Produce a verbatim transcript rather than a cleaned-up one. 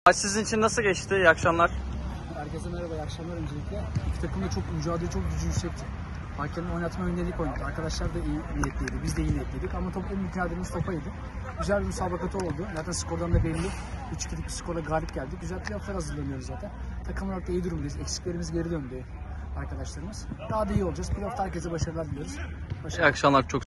Maç sizin için nasıl geçti? İyi akşamlar. Herkese merhaba, iyi akşamlar öncelikle. İki takım da çok mücadele, çok gücü yüksekti. Hakemin oynatma önerilik oynadı. Arkadaşlar da iyi niyetliydi, biz de iyi niyetliydik ama top en mücadelemiz topaydı. Güzel bir müsabakatı oldu. Zaten skordan da belli. üç ikilik bir skorla galip geldik. Güzel playoff'lar hazırlanıyoruz zaten. Takım olarak da iyi durumdayız. Eksiklerimiz geri döndü arkadaşlarımız. Daha da iyi olacağız. Playoff'ta herkese başarılar diliyoruz. Başarılar. İyi akşamlar. Çok